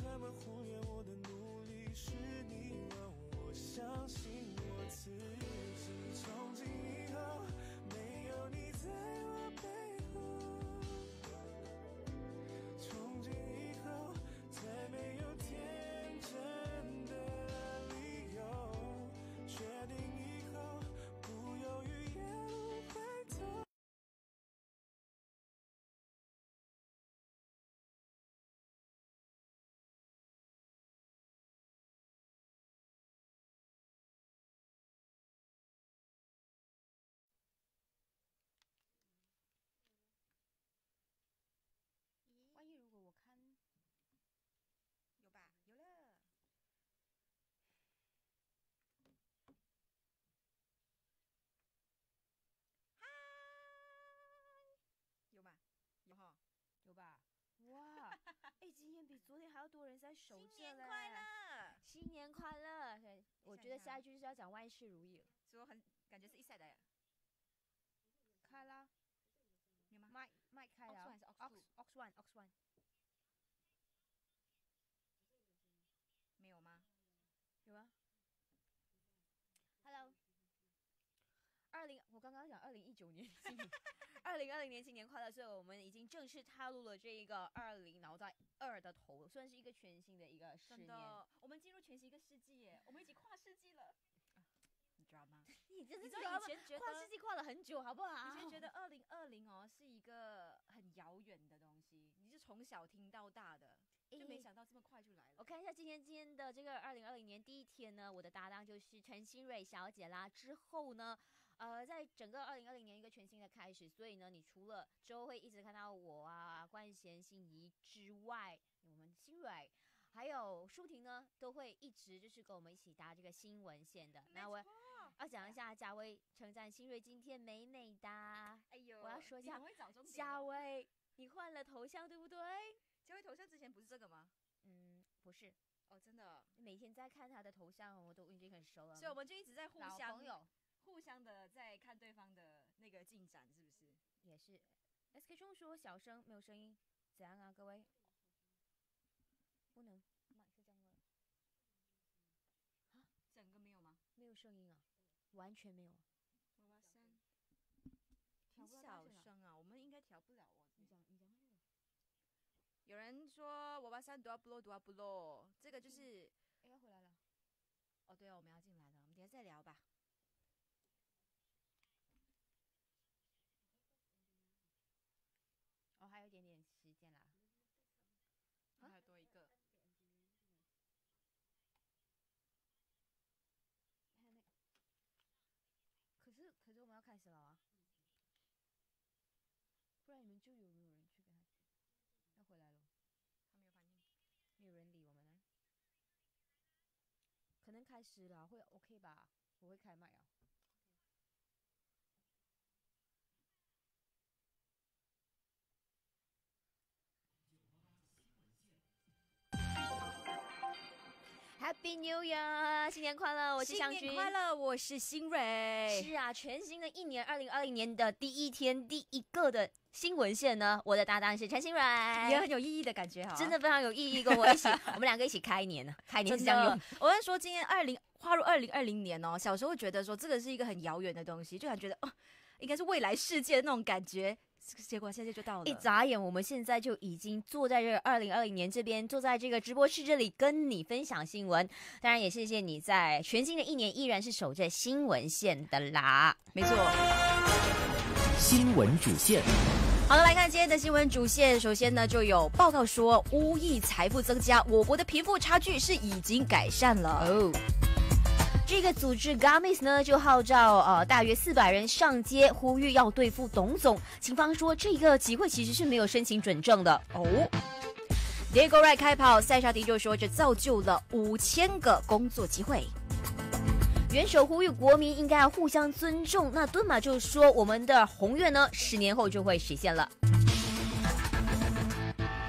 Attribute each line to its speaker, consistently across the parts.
Speaker 1: 他们忽略我的努力，是你让我相信我自己。从今以后，没有你在我背后。从今以后，再没有天真的理由。决定以后，不犹豫也不回头。
Speaker 2: 万一如果我看
Speaker 3: 有吧？有了。嗨，有吗？有哈。
Speaker 2: 有吧？哇，哎，今天比昨天还要多人在守着嘞！
Speaker 3: 新年快乐！
Speaker 2: 新年快乐！对，我觉得下一句就是要讲万事如意了。
Speaker 3: 说很感觉是一赛的。
Speaker 2: 开啦，
Speaker 3: 有吗？
Speaker 2: 麦开了。
Speaker 3: Ox
Speaker 2: One Ox One。
Speaker 3: 没有吗？
Speaker 2: 有吗 ？Hello。我刚刚讲2019年新年，2020年新年快乐！所以我们已经正式踏入了这一个20，然后在2的头，算是一个全新的一个10年。
Speaker 3: 真的，我们进入全新一个世纪耶，我们已经跨世纪了。你知道吗？
Speaker 2: 你真是
Speaker 3: 以前觉得
Speaker 2: 跨世纪跨了很久，好不好？
Speaker 3: 以前觉得2020哦是一个很遥远的东西，你是从小听到大的，就没想到这么快就来了。
Speaker 2: 我看一下今天的这个2020年第一天呢，我的搭档就是陈欣蕊小姐啦。之后呢，在整个2020年一个全新的开始，所以呢，你除了之后会一直看到我啊、冠贤、心怡之外，我们欣蕊。还有舒婷呢，都会一直就是跟我们一起搭这个新闻线的。那我要讲一下嘉威称赞欣蕊今天美美的。
Speaker 3: 哎呦，
Speaker 2: 我要说一下，
Speaker 3: 嘉
Speaker 2: 威，你换了头像对不对？
Speaker 3: 嘉威头像之前不是这个吗？
Speaker 2: 不是。
Speaker 3: 哦，真的。
Speaker 2: 每天在看他的头像，我都已经很熟了。
Speaker 3: 所以我们就一直在互相的在看对方的那个进展，是不是？
Speaker 2: 也是。SK 中说小声没有声音，怎样啊，各位？不能，麦是这样的。
Speaker 3: 啊，整个没有吗？
Speaker 2: 没有声音啊，完全没有。
Speaker 3: 娃娃山，挺小声啊，我们应该调不了哦。
Speaker 2: 你讲那个。
Speaker 3: 有人说娃娃山都要不落，这个就是。
Speaker 2: 要回来了。
Speaker 3: 哦，对哦，我们要进来了，我们等一下再聊吧。
Speaker 2: 哦，还有一点点时间啦。
Speaker 3: 还有多一个。
Speaker 2: 可是我们要开始了啊，不然你们就有没有人去跟他要回来了？
Speaker 3: 他没有反应，
Speaker 2: 没有人理我们呢。可能开始了，会 OK 吧？我会开麦啊。Happy New Year！ 新年快乐！我是香君。
Speaker 3: 新年快乐！我是欣蕊。
Speaker 2: 是啊，全新的一年，2020年的第一天，第一个的新闻线呢，我的搭档是陈欣蕊，
Speaker 3: 也很有意义的感觉哈，
Speaker 2: 真的非常有意义，跟我一起，我们两个一起开年呢，开年是这样用。
Speaker 3: 我跟你说，今天跨入2020年哦，小时候觉得说这个是一个很遥远的东西，就感觉得哦，应该是未来世界的那种感觉。结果现在就到了，
Speaker 2: 一眨眼，我们现在就已经坐在这个2020年这边，坐在这个直播室这里跟你分享新闻。当然也谢谢你在全新的一年依然是守着新闻线的啦，
Speaker 3: 没错。
Speaker 4: 新闻主线。
Speaker 3: 好了，来看今天的新闻主线。首先呢，就有报道说无亿财富增加，我国的贫富差距是已经改善了哦。
Speaker 2: 这个组织 Gamis 呢就号召大约400人上街呼吁要对付董总。警方说这个集会其实是没有申请准证的哦。Diego Ray 开跑，塞沙迪就说这造就了5000个工作机会。元首呼吁国民应该要互相尊重。那敦马就说我们的宏愿呢10年后就会实现了。好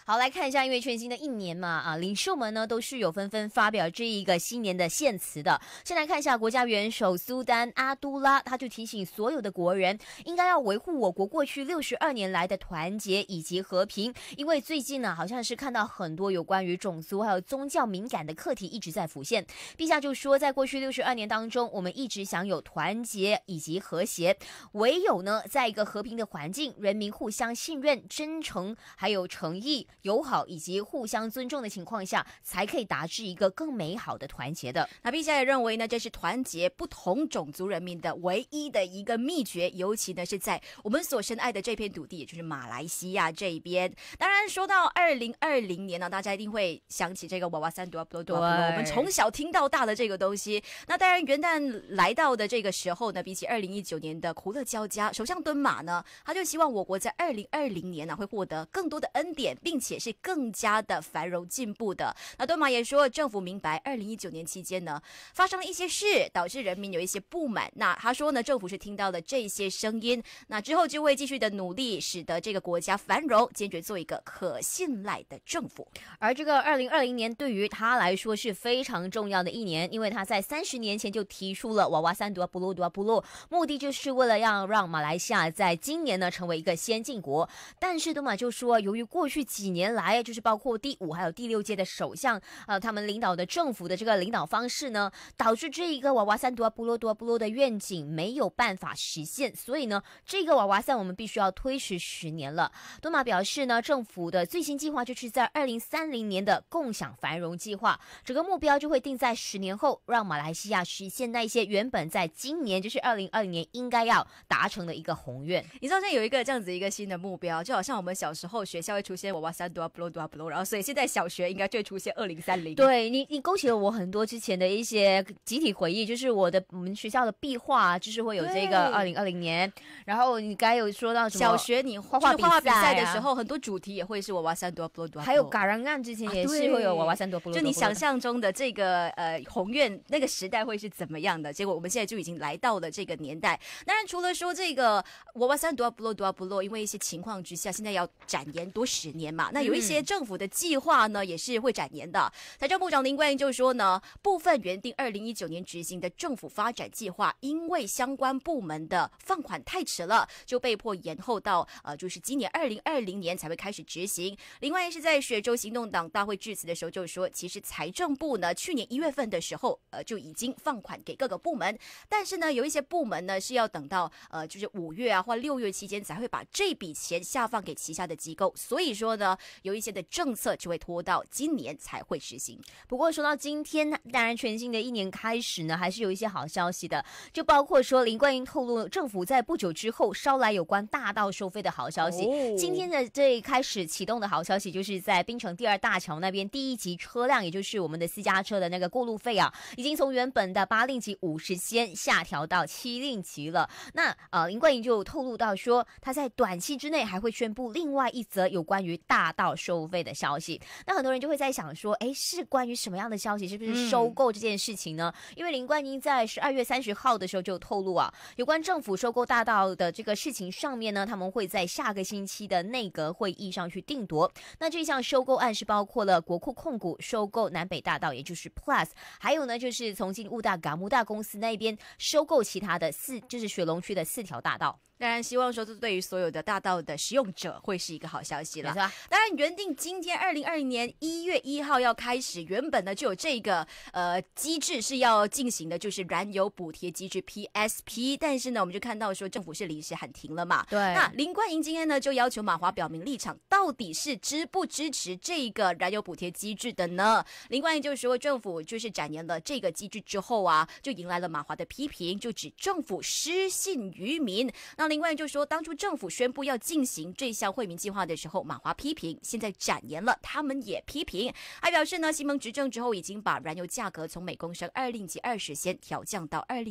Speaker 2: 好，来看一下，因为全新的一年嘛，领袖们呢都是有纷纷发表这一个新年的献词的。先来看一下国家元首苏丹阿都拉，他就提醒所有的国人应该要维护我国过去62年来的团结以及和平，因为最近呢好像是看到很多有关于种族还有宗教敏感的课题一直在浮现。陛下就说，在过去62年当中，我们一直享有团结以及和谐，唯有呢在一个和平的环境，人民互相信任、真诚还有诚意、友好以及互相尊重的情况下，才可以达至一个更美好的团结的。
Speaker 3: 那陛下也认为呢，这是团结不同种族人民的唯一的一个秘诀，尤其呢是在我们所深爱的这片土地，也就是马来西亚这一边。当然，说到2020年呢，大家一定会想起这个娃娃三多多多，我们从小听到大的这个东西。那当然，元旦来到的这个时候呢，比起2019年的苦乐交加，首相敦马呢，他就希望我国在2020年呢会获得更多的恩典，并且是更加的繁荣进步的。那敦马也说，政府明白2019年期间呢发生了一些事，导致人民有一些不满。那他说呢，政府是听到了这些声音，那之后就会继续的努力，使得这个国家繁荣，坚决做一个可信赖的政府。
Speaker 2: 而这个2020年对于他来说是非常重要的一年，因为他在30年前就提出了娃娃三多布洛，目的就是为了让马来西亚在今年呢成为一个先进国。但是敦马就说，由于过去几年来，就是包括第5还有第6届的首相他们领导的政府的这个领导方式呢，导致这一个娃娃三多布洛的愿景没有办法实现，所以呢这个娃娃三我们必须要推迟10年了。敦马表示呢，政府的最新计划就是在2030年的共享繁荣计划，整个目标就会定在10年后，让马来西亚实现那些原本在今年就是2020年应该要达成的一个宏愿。
Speaker 3: 你知道现在有一个这样子一个新的目标，就好像我们小时候学校会出现娃娃三多布洛，然后所以现在小学应该就会出现2030。
Speaker 2: 对，你勾起了我很多之前的一些集体回忆，就是我们学校的壁画就是会有这个2020年，然后你刚才有说到什么
Speaker 3: 小学你画画比赛的时候，很多主题也会是娃娃三多布洛，
Speaker 2: 还有嘎然案之前也是会有娃娃三多布洛。
Speaker 3: 就你想象中的这个宏愿那个时代会是怎么样的？结果我们现在就已经来到了这个年代。当然，除了说这个娃娃三多布洛，因为一些情况之下，现在要展延多10年嘛。那有一些政府的计划呢，也是会展延的。财政部长林冠英就说呢，部分原定2019年执行的政府发展计划，因为相关部门的放款太迟了，就被迫延后到就是今年2020年才会开始执行。林冠英是在雪州行动党大会致辞的时候就说，其实财政部呢去年1月份的时候就已经放款给各个部门，但是呢有一些部门呢是要等到就是5月啊或6月期间才会把这笔钱下放给旗下的机构，所以说呢有一些的政策就会拖到今年才会实行。
Speaker 2: 不过说到今天，当然全新的一年开始呢，还是有一些好消息的，就包括说林冠英透露，政府在不久之后捎来有关大道收费的好消息。今天的这一开始启动的好消息，就是在槟城第2大桥那边第1级车辆，也就是我们的私家车的那个过路费啊，已经从原本的8令吉50仙下调到7令吉了。那林冠英就透露到说，他在短期之内还会宣布另外一则有关于大道收费的消息。那很多人就会在想说，是关于什么样的消息？是不是收购这件事情呢？因为林冠英在12月30号的时候就透露啊，有关政府收购大道的这个事情上面呢，他们会在下个星期的内阁会议上去定夺。那这项收购案是包括了国库控股收购南北大道，也就是 Plus， 还有呢就是从金乌大嘎木大公司那边收购其他的就是雪隆区的4条大道。
Speaker 3: 当然希望说这对于所有的大道的使用者会是一个好消息了。
Speaker 2: 没错，
Speaker 3: 当然原定今天2020年1月1号要开始，原本呢就有这个机制是要进行的，就是燃油补贴机制 PSP， 但是呢我们就看到说政府是临时喊停了嘛。
Speaker 2: 对，
Speaker 3: 那林冠英今天呢就要求马华表明立场，到底是支不支持这个燃油补贴机制的呢？林冠英就说，政府就是展延了这个机制之后啊，就迎来了马华的批评，就指政府失信于民。那林冠英就说，当初政府宣布要进行这项惠民计划的时候，马华批评，现在展延了，他们也批评，还表示呢，新盟执政之后已经把燃油价格从每公升2令吉20仙调降到2令吉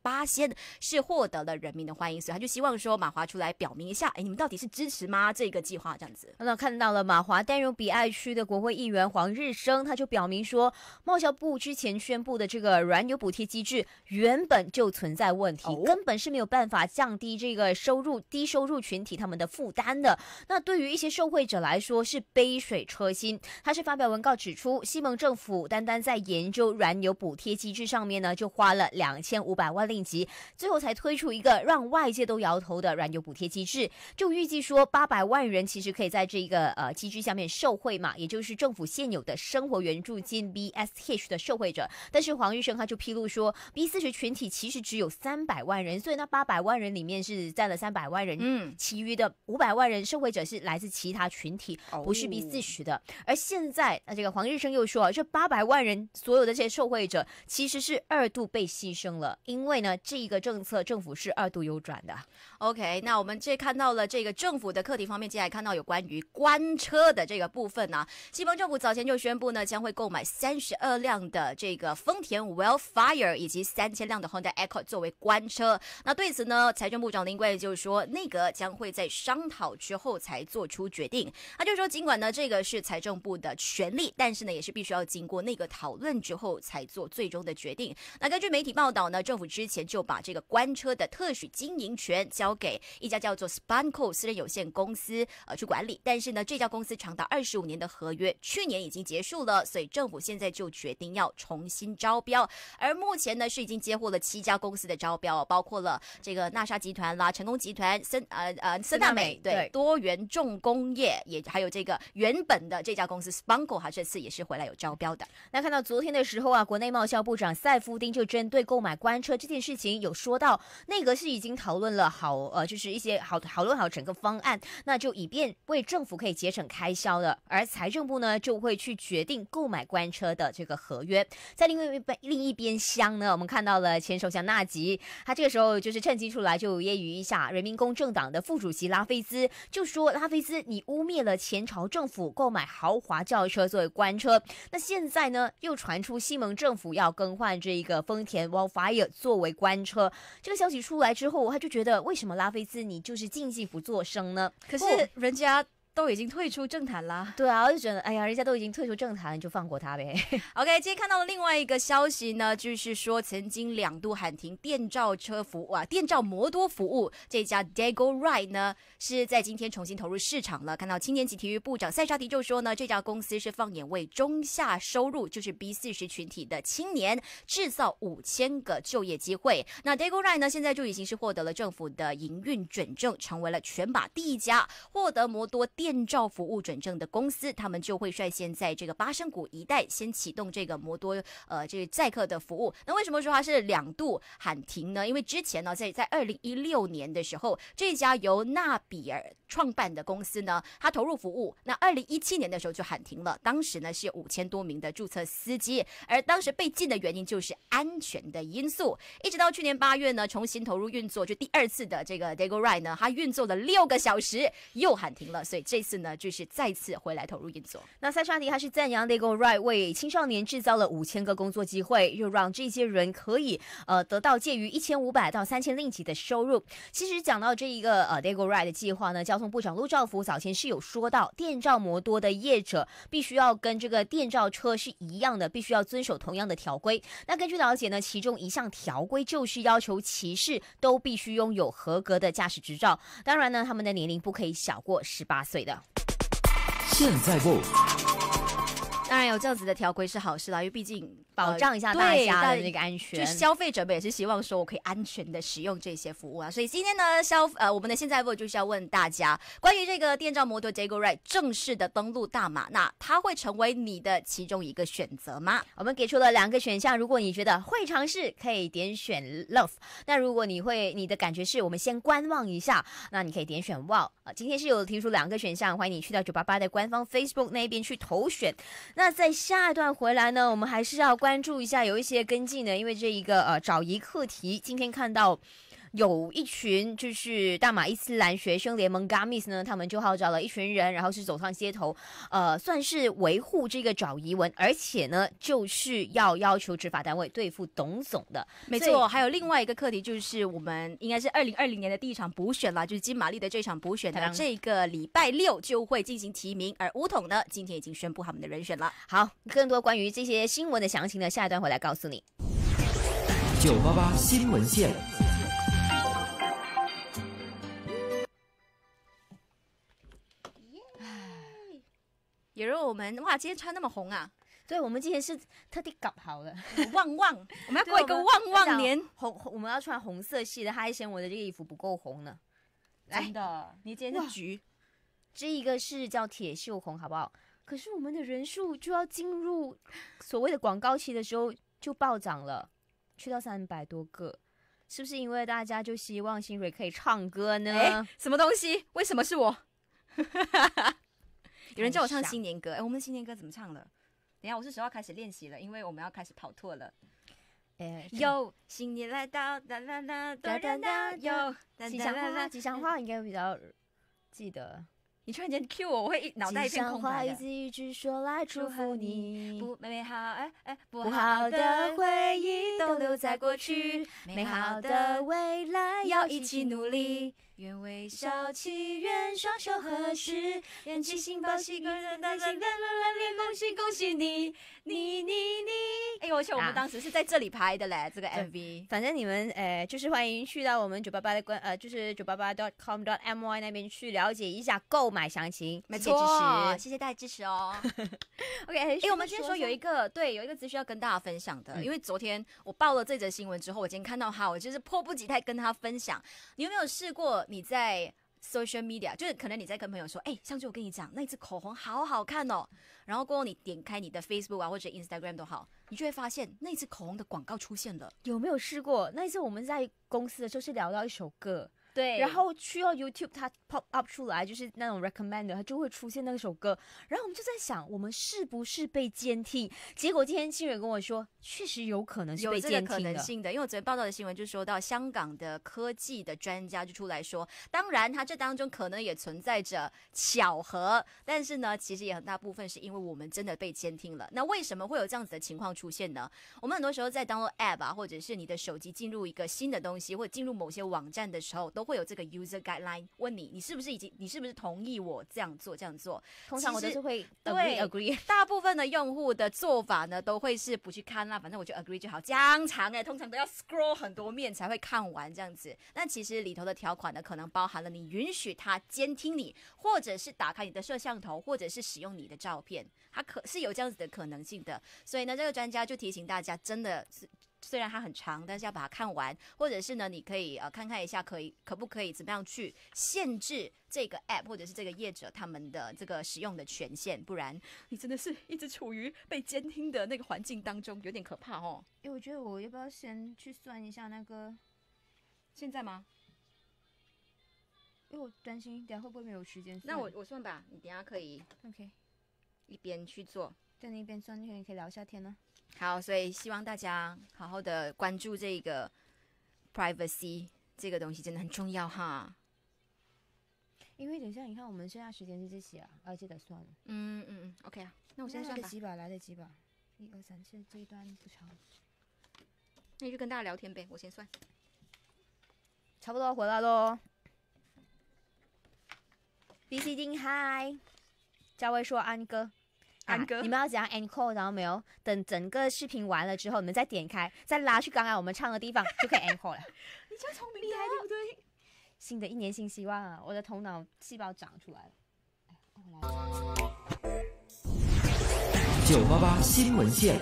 Speaker 3: 8%是获得了人民的欢迎，所以他就希望说马华出来表明一下，你们到底是支持吗？这个计划这样子。
Speaker 2: 那看到了马华丹绒比爱区的国会议员黄日升，他就表明说，贸销部之前宣布的这个燃油补贴机制原本就存在问题，根本是没有办法降低这个低收入群体他们的负担的。那对于一些受惠者来说是杯水车薪。他是发表文告指出，西蒙政府单单在研究燃油补贴机制上面呢，就花了2500万令吉，最后才推出一个让外界都摇头的燃油补贴机制。就预计说800万人其实可以在这个机制下面受惠嘛，也就是政府现有的生活援助金 BSH 的受惠者。但是黄玉生他就披露说 B40 群体其实只有300万人，所以那800万人里面是占了300万人，其余的500万人受惠者是来自其他群体，不是 B40 的。而现在这个黄日升又说，这800万人所有的这些受惠者其实是2度被牺牲了，因为呢这个政策政府是2度优转的。
Speaker 3: OK， 那我们这看到了这个政府的课题方面，接下来看到有关于官车的这个部分呢。西蒙政府早前就宣布呢，将会购买32辆的这个丰田 Wildfire 以及3000辆的 Honda Accord 作为官车。那对此呢，财政部长林贵就说，内阁将会在商讨之后才做出决定。他就说，尽管呢这个是财政部的权利，但是呢也是必须要经过内阁讨论之后才做最终的决定。那根据媒体报道呢，政府之前就把这个官车的特许经营权交给一家叫做 Spanco 私人有限公司去管理，但是呢这家公司长达25年的合约去年已经结束了，所以政府现在就决定要重新招标。而目前呢是已经接获了7家公司的招标，包括了这个纳莎集团啦、成功集团、森大美对多元重工业，也还有这个原本的这家公司 Spanco， 它这次也是回来有招标的。
Speaker 2: 那看到昨天的时候啊，国内贸销部长赛夫丁就针对购买官车这件事情有说到，内阁是已经讨论了就是一些讨论好整个方案，那就以便为政府可以节省开销的。而财政部呢就会去决定购买官车的这个合约。在另一边厢呢，我们看到了前首相纳吉，他这个时候就是趁机出来就揶揄一下人民公正党的副主席拉菲兹，就说拉菲兹你污蔑了前朝政府购买豪华轿车作为官车，那现在呢又传出西蒙政府要更换这个丰田 Wildfire 作为官车。这个消息出来之后，他就觉得为什么拉菲兹你就是静静不作声呢？
Speaker 3: 可是人家都已经退出政坛啦。
Speaker 2: 对啊，我就觉得哎呀，人家都已经退出政坛，就放过他呗。
Speaker 3: OK， 今天看到了另外一个消息呢，就是说曾经2度喊停电召摩托服务这家 Dago Ride 呢，是在今天重新投入市场了。看到青年及体育部长塞沙迪就说呢，这家公司是放眼为中下收入，就是 B40 群体的青年制造5000个就业机会。那 Dago Ride 呢，现在就已经是获得了政府的营运准证，成为了全马第一家获得摩托电召服务准证的公司。他们就会率先在这个巴生谷一带先启动这个摩托这个载客的服务。那为什么说它是2度喊停呢？因为之前呢，在2016年的时候，这家由纳比尔创办的公司呢，它投入服务，那2017年的时候就喊停了。当时呢是有5000多名的注册司机，而当时被禁的原因就是安全的因素。一直到去年8月呢，重新投入运作，就第2次的这个 Dago Ride 呢，它运作了6个小时，又喊停了，所以这次呢就是再次回来投入运作。
Speaker 2: 那塞沙迪他是赞扬 Dago Ride 为青少年制造了5000个工作机会，又让这些人可以得到介于1500到3000令吉的收入。其实讲到这一个Dago Ride 的计划呢，交通部长陆兆福早前是有说到，电召摩多的业者必须要跟这个电召车是一样的，必须要遵守同样的条规。那根据了解呢，其中一项条规就是要求骑士都必须拥有合格的驾驶执照，当然呢，他们的年龄不可以小过18岁的。
Speaker 4: 现在不，
Speaker 3: 当然有这样子的条规是好事啦，因为毕竟
Speaker 2: 保障一下大家的那个安全，
Speaker 3: 就消费者们也是希望说我可以安全的使用这些服务啊。所以今天呢，我们的现在不就是要问大家，关于这个电召摩托 Dago Ride 正式的登陆大马，那它会成为你的其中一个选择吗？
Speaker 2: 我们给出了2个选项，如果你觉得会尝试，可以点选 Love； 那如果你的感觉是我们先观望一下，那你可以点选 Wow。今天是有提出2个选项，欢迎你去到988的官方 Facebook 那边去投选。那在下一段回来呢，我们还是要关注一下有一些跟进的，因为这一个找移课题，今天看到有一群就是大马伊斯兰学生联盟 GAMIS 呢，他们就号召了一群人，然后是走上街头，算是维护这个找移文，而且呢，就是要求执法单位对付董总的。
Speaker 3: 没错，还有另外一个课题就是我们应该是2020年的第一场补选啦，就是金玛丽的这场补选呢，这个礼拜6就会进行提名，而巫统呢今天已经宣布他们的人选了。
Speaker 2: 好，更多关于这些新闻的详情呢，下一段回来告诉你。
Speaker 4: 988新闻线。
Speaker 3: 也如我们哇，今天穿那么红啊！
Speaker 2: 对，我们今天是特地搞好了，
Speaker 3: 旺旺，我们要过一个旺旺年。
Speaker 2: 我们要穿红色系的，他还嫌我的这个衣服不够红呢。
Speaker 3: 真的，你今天是橘，
Speaker 2: 这一个是叫铁锈红，好不好？可是我们的人数就要进入所谓的广告期的时候就暴涨了，去到300多个，是不是因为大家就希望新蕊可以唱歌呢？
Speaker 3: 什么东西？为什么是我？有人叫我唱新年歌，我们的新年歌怎么唱了？等一下，我是时候要开始练习了，因为我们要开始跑脱了。有新年来到，哒啦啦哒哒哒，有
Speaker 2: 吉祥话应该比较记得。
Speaker 3: 你突然间 cue 我，我会脑袋一片空白的。
Speaker 2: 吉祥话一字一句说来祝福你，
Speaker 3: 不美好
Speaker 2: 不好的回忆都留在过去，美好的未来要一起努力。
Speaker 3: 愿微笑祈愿双手合十，愿七星报喜，恭喜恭喜你。而且我们当时是在这里拍的嘞，这个 MV。
Speaker 2: 反正你们就是欢迎去到我们988的就是988.com.my 那边去了解一下购买详情。
Speaker 3: 没错，谢谢大家支持哦。
Speaker 2: OK，
Speaker 3: 我们今天说有一个资讯要跟大家分享的，因为昨天我报了这则新闻之后，我今天看到它，我就是迫不及待跟他分享。你有没有试过？你在 social media， 就是可能你在跟朋友说，上次我跟你讲那支口红好好看哦，然后过后你点开你的 Facebook 啊或者 Instagram 都好，你就会发现那支口红的广告出现了。
Speaker 2: 有没有试过？那一次我们在公司的时候是聊到一首歌，
Speaker 3: 对，
Speaker 2: 然后去到 YouTube 它 pop up 出来，就是那种 recommend 它就会出现那首歌，然后我们就在想，我们是不是被监听？结果今天新人跟我说，确实有可能是被监听的，
Speaker 3: 有这个可能性的。因为我昨天报道的新闻就说到，香港的科技的专家就出来说，当然它这当中可能也存在着巧合，但是呢，其实也很大部分是因为我们真的被监听了。那为什么会有这样子的情况出现呢？我们很多时候在 download app 啊，或者是你的手机进入一个新的东西，或者进入某些网站的时候，都会有这个 user guideline 问你是不是同意我这样做？通
Speaker 2: 常我都是会 agree。
Speaker 3: 大部分的用户的做法呢，都会是不去看啦，反正我就 agree 就好。将长通常都要 scroll 很多面才会看完这样子。那其实里头的条款呢，可能包含了你允许他监听你，或者是打开你的摄像头，或者是使用你的照片，它是有这样子的可能性的。所以呢，这个专家就提醒大家，真的是。虽然它很长，但是要把它看完，或者是呢，你可以看看一下，可不可以怎么样去限制这个 app 或者是这个业者他们的这个使用的权限，不然你真的是一直处于被监听的那个环境当中，有点可怕哦。
Speaker 2: 我觉得我要不要先去算一下那个？
Speaker 3: 现在吗？
Speaker 2: 因为我担心等下会不会没有时间算。
Speaker 3: 那我算吧，你等下可以
Speaker 2: OK
Speaker 3: 一边去做，
Speaker 2: 在那边算，可以聊一下天呢。
Speaker 3: 好，所以希望大家好好的关注这个 privacy 这个东西，真的很重要哈。
Speaker 2: 因为等一下你看我们现在时间是这些啊，记得算了。
Speaker 3: OK 啊，那我先算吧。
Speaker 2: 来得及吧？1、2、3，这一段不长。
Speaker 3: 那你就跟大家聊天呗，我先算。
Speaker 2: 差不多回来咯。BC 丁嗨，嘉威说安哥。你们要怎样 encore 然后没有？等整个视频完了之后，你们再点开，再拉去刚刚我们唱的地方，就可以 encore 了。
Speaker 3: 你这样聪明厉害，对不对？
Speaker 2: 新的一年新希望啊！我的头脑细胞长出来了。
Speaker 4: 988新闻线。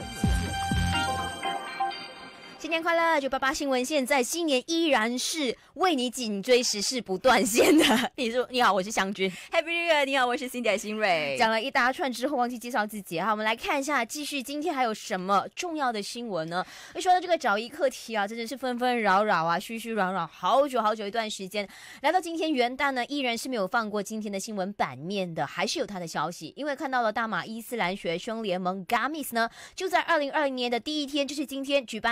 Speaker 2: 新年快乐！988新闻线在新年依然是为你紧追时事不断线的。你好，我是湘君。
Speaker 3: Happy New Year！ 你好，我是新新蕊。
Speaker 2: 讲了一大串之后，忘记介绍自己哈。我们来看一下，继续今天还有什么重要的新闻呢？一说到这个找医课题啊，真的是纷纷扰扰啊，虚虚扰扰，好久一段时间。来到今天元旦呢，依然是没有放过今天的新闻版面的，还是有它的消息。因为看到了大马伊斯兰学生联盟 GAMIS 呢，就在2020年的第一天，就是今天举办了捍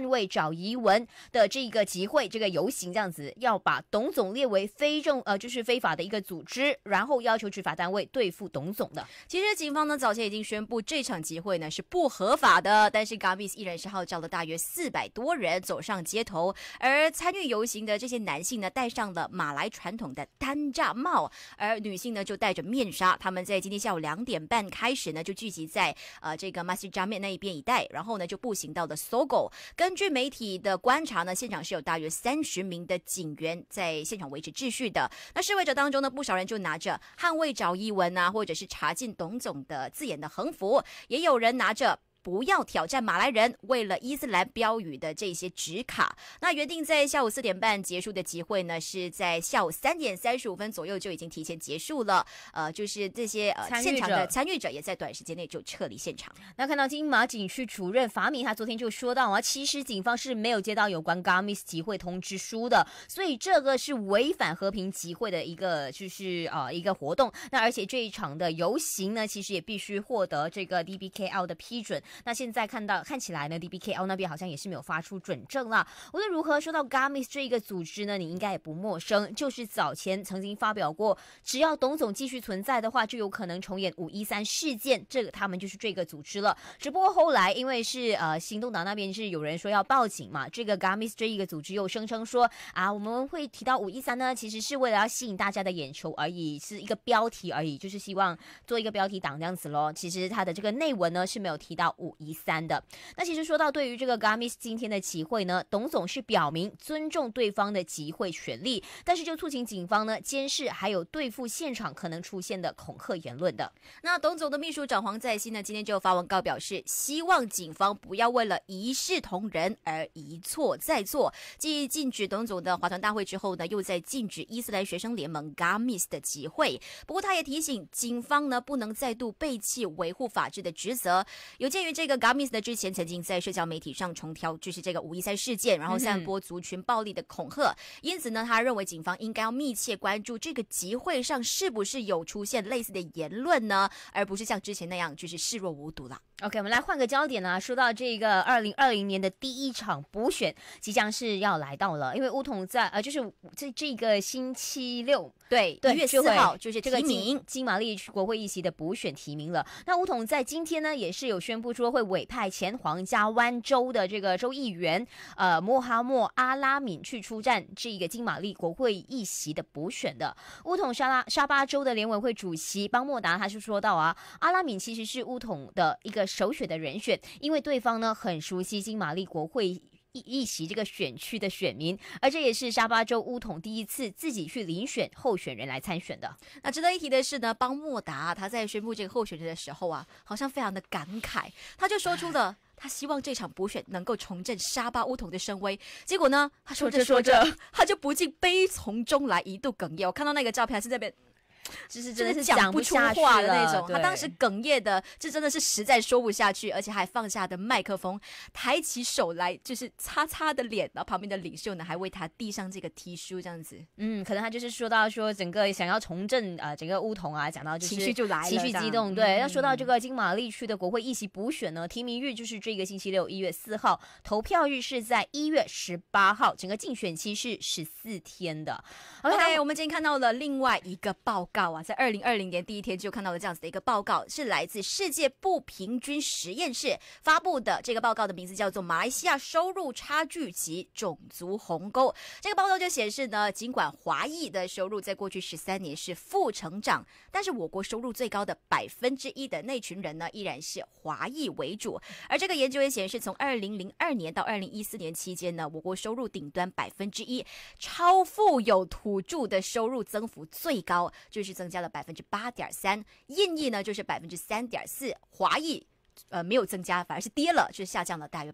Speaker 2: 卫找移文的这个集会、这个游行这样子，要把董总列为就是非法的一个组织，然后要求执法单位对付董总的。
Speaker 3: 其实警方呢早前已经宣布这场集会呢是不合法的，但是 Gamis 依然是号召了大约400多人走上街头，而参与游行的这些男性呢戴上了马来传统的单炸帽，而女性呢就戴着面纱。他们在今天下午2点半开始呢就聚集在这个 Masjid Jamek 那一边一带，然后呢就步行到了 SOGO。根据媒体的观察呢，现场是有大约30名的警员在现场维持秩序的。那示威者当中呢，不少人就拿着捍卫找伊文啊，或者是查禁董总的字眼的横幅，也有人拿着不要挑战马来人，为了伊斯兰标语的这些纸卡。那原定在下午4点半结束的集会呢，是在下午3点35分左右就已经提前结束了。就是这些现场的参与者也在短时间内就撤离现场。
Speaker 2: 那看到金马警区主任法米，他昨天就说到啊，其实警方是没有接到有关 Gamis 集会通知书的，所以这个是违反和平集会的一个就是一个活动。那而且这一场的游行呢，其实也必须获得这个 DBKL 的批准。那现在看起来呢 ，DBKL 那边好像也是没有发出准证啦。无论如何，说到 Gamis 这一个组织呢，你应该也不陌生，就是早前曾经发表过，只要董总继续存在的话，就有可能重演513事件。这个他们就是这个组织了。只不过后来因为是行动党那边是有人说要报警嘛，这个 Gamis 这一个组织又声称说我们会提到513呢，其实是为了要吸引大家的眼球而已，是一个标题而已，就是希望做一个标题党这样子咯。其实他的这个内文呢是没有提到513的。那其实说到对于这个 Gamis 今天的集会呢，董总是表明尊重对方的集会权利，但是就促请警方呢监视还有对付现场可能出现的恐吓言论的。
Speaker 3: 那董总的秘书长黄在熙呢，今天就发文告表示，希望警方不要为了一视同仁而一错再错。继禁止董总的华团大会之后呢，又在禁止伊斯兰学生联盟 Gamis 的集会。不过他也提醒警方呢，不能再度背弃维护法治的职责。有鉴于这个 Gamis 呢之前曾经在社交媒体上重挑就是这个513事件，然后散播族群暴力的恐吓，因此呢，他认为警方应该要密切关注这个集会上是不是有出现类似的言论呢，而不是像之前那样就是视若无睹了。
Speaker 2: OK， 我们来换个焦点啊，说到这个2020年的第一场补选即将是要来到了，因为巫统在就是这个星期六，对
Speaker 3: 1月4号就是
Speaker 2: 这个
Speaker 3: 提名
Speaker 2: 金马利国会议席的补选提名了。那巫统在今天呢也是有宣布说会委派前皇家湾州的这个州议员穆哈默阿拉敏去出战这个金马利国会议席的补选的。巫统沙巴州的联委会主席邦莫达他是说到阿拉敏其实是巫统的一个首选的人选，因为对方呢很熟悉金马利国会议席这个选区的选民，而这也是沙巴州巫统第一次自己去遴选候选人来参选的。
Speaker 3: 那值得一提的是呢，邦莫达他在宣布这个候选人的时候好像非常的感慨，他就说出了他希望这场补选能够重振沙巴巫统的声威。结果呢，他说着他就不禁悲从中来，一度哽咽。我看到那个照片还是在那边
Speaker 2: 就是真的是
Speaker 3: 讲不出话的那种，
Speaker 2: 他
Speaker 3: 他当时哽咽的，这真的是实在说不下去，而且还放下的麦克风，抬起手来就是擦擦的脸，然后旁边的领袖呢还为他递上这个 T 恤这样子。
Speaker 2: 可能他就是说到说整个想要重振整个巫统讲到就是
Speaker 3: 情绪就来了，
Speaker 2: 情绪激动。对，要说到这个金马利区的国会议席补选呢，提名日就是这个星期六1月4号，投票日是在1月18号，整个竞选期是14天的。
Speaker 3: OK， 我们今天看到了另外一个报告在2020年第一天就看到了这样子的一个报告，是来自世界不平均实验室发布的。这个报告的名字叫做《马来西亚收入差距及种族鸿沟》。这个报告就显示呢，尽管华裔的收入在过去13年是负成长，但是我国收入最高的1%的那群人呢，依然是华裔为主。而这个研究也显示，从2002年到2014年期间呢，我国收入顶端1%，超富有土著的收入增幅最高，就是增加了8.3%，印裔呢就是3.4%，华裔没有增加，反而是跌了，就是下降了大约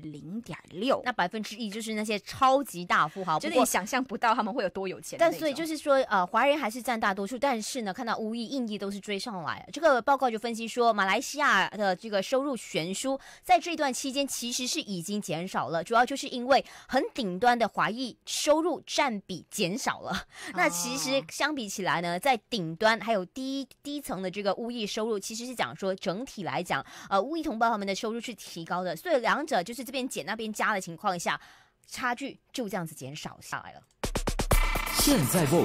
Speaker 3: 0.6%。
Speaker 2: 那1%就是那些超级大富豪，
Speaker 3: 就是你想象不到他们会有多有钱的那种。
Speaker 2: 但所以就是说，华人还是占大多数，但是呢，看到乌裔、印裔都是追上来。这个报告就分析说，马来西亚的这个收入悬殊，在这段期间其实是已经减少了，主要就是因为很顶端的华裔收入占比减少了。那其实相比起来呢，在顶端还有低层的这个乌裔收入，其实是讲说整体来讲。 乌裔同胞他们的收入是提高的，所以两者就是这边减那边加的情况下，差距就这样子减少下来了。
Speaker 4: 现在不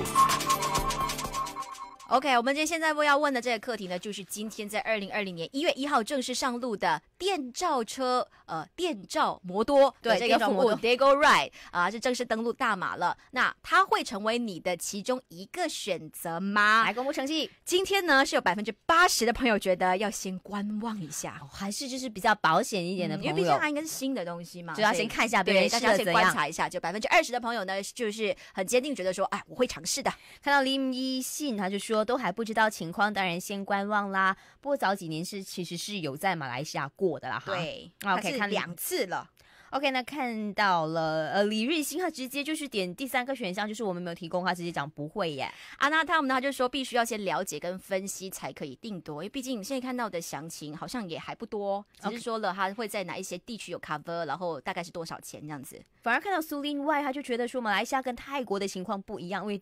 Speaker 3: OK， 我们今天现在要问的这个课题呢，就是今天在2020年1月1号正式上路的电召车，电召摩多的这个服务 Dago Ride 是正式登陆大马了。那它会成为你的其中一个选择吗？
Speaker 2: 来公布成绩，
Speaker 3: 今天呢是有80%的朋友觉得要先观望一下，
Speaker 2: 还是就是比较保险一点的朋友，
Speaker 3: 因为毕竟它应该是新的东西嘛，
Speaker 2: 就要先看一下别人试
Speaker 3: 大家先
Speaker 2: 了怎样。
Speaker 3: 观察一下，就20%的朋友呢，就是很坚定觉得说，哎，我会尝试的。
Speaker 2: 看到林一信，他就说都还不知道情况，当然先观望啦。不过早几年其实是有在马来西亚过的啦，哈。
Speaker 3: 对
Speaker 2: ，OK，
Speaker 3: 看2次了。
Speaker 2: OK， 那看到了李瑞兴，他直接就是点第3个选项，就是我们没有提供，他直接讲不会耶。
Speaker 3: 那他就说必须要先了解跟分析才可以定夺，因为毕竟现在看到的详情好像也还不多，只是说了他会在哪一些地区有 cover， 然后大概是多少钱这样子。
Speaker 2: 反而看到苏林外，他就觉得说马来西亚跟泰国的情况不一样，因为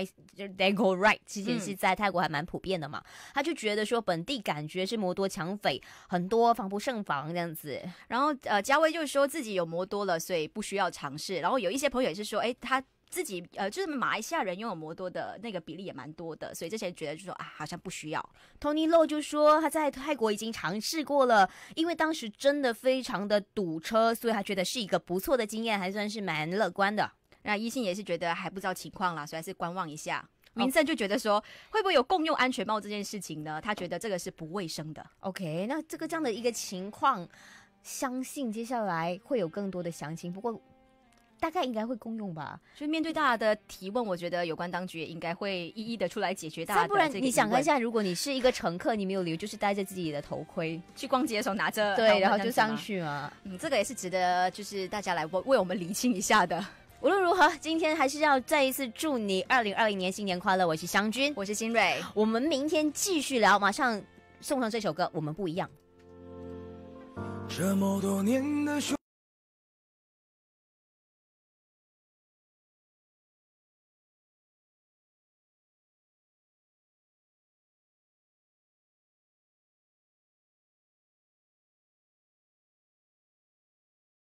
Speaker 2: Dago Ride 之前是在泰国还蛮普遍的嘛，他就觉得说本地感觉是摩多抢匪很多，防不胜防这样子。
Speaker 3: 然后嘉威就说自己有摩多了，所以不需要尝试。然后有一些朋友也是说，他自己就是马来西亚人拥有摩多的那个比例也蛮多的，所以这些人觉得就说好像不需要。
Speaker 2: Tony Low 就说他在泰国已经尝试过了，因为当时真的非常的堵车，所以他觉得是一个不错的经验，还算是蛮乐观的。
Speaker 3: 那一信也是觉得还不知道情况啦，所以还是观望一下。民生就觉得说，会不会有共用安全帽这件事情呢？他觉得这个是不卫生的。
Speaker 2: OK， 那这样的一个情况，相信接下来会有更多的详情，不过大概应该会共用吧。
Speaker 3: 所以面对大家的提问，我觉得有关当局也应该会一一的出来解决大家的这个疑问。
Speaker 2: 不然你想看一下，如果你是一个乘客，你没有理由就是戴着自己的头盔
Speaker 3: 去逛街的时候拿着，
Speaker 2: 对，然后就上去嘛。
Speaker 3: 这个也是值得就是大家来为我们厘清一下的。
Speaker 2: 无论如何，今天还是要再一次祝你2020年新年快乐。我是湘君，
Speaker 3: 我是新蕊，
Speaker 2: 我们明天继续聊，马上送上这首歌，我们不一样。
Speaker 1: 这么多年的